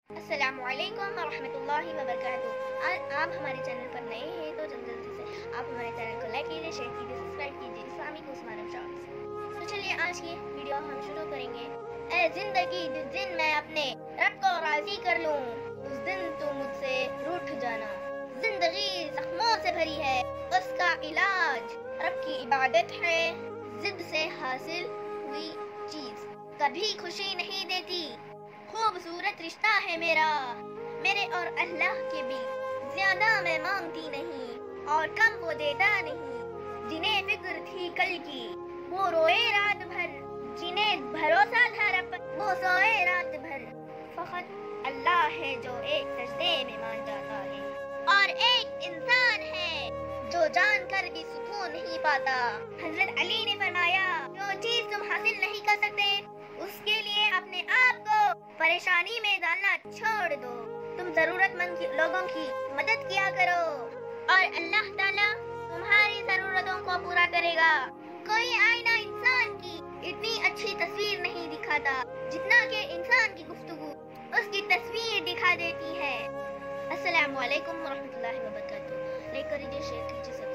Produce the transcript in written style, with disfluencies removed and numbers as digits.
السلام علیکم ورحمۃ اللہ وبرکاتہ۔ آپ ہمارے چینل پر نئے ہیں تو جلدی سے آپ ہمارے چینل کو لائک کیجیے، شیئر کیجیے، سبسکرائب کیجیے اسلامک عثمان شارٹس۔ تو چلیے آج کی ویڈیو ہم شروع کریں گے۔ اے زندگی، جس دن میں اپنے رب کو راضی کر لوں اس دن تو مجھ سے روٹھ جانا۔ زندگی زخموں سے بھری ہے، اس کا علاج رب کی عبادت ہے۔ ضد سے حاصل ہوئی چیز کبھی خوشی نہیں دیتی۔ خوبصورت رشتہ ہے میرا، میرے اور اللہ کے بیچ۔ زیادہ میں مانگتی نہیں اور کم وہ دیتا نہیں۔ جنہیں فکر تھی کل کی وہ روئے رات بھر، جنہیں بھروسہ تھا رب وہ سوئے رات بھر۔ فقط اللہ ہے جو ایک سجدے میں مان جاتا ہے، اور ایک انسان ہے جو جان کر بھی سکون نہیں پاتا۔ حضرت علی نے فرمایا، جو چیز تم حاصل نہیں کر سکتے اس کے لیے اپنے آپ کو پریشانی میں ڈالنا چھوڑ دو۔ تم ضرورت مند لوگوں کی مدد کیا کرو اور اللہ تعالیٰ تمہاری ضرورتوں کو پورا کرے گا۔ کوئی آئینہ انسان کی اتنی اچھی تصویر نہیں دکھاتا جتنا کہ انسان کی گفتگو اس کی تصویر دکھا دیتی ہے۔ السلام علیکم ورحمۃ اللہ وبرکاتہ۔ لائک کیجیے، شیئر کیجیے،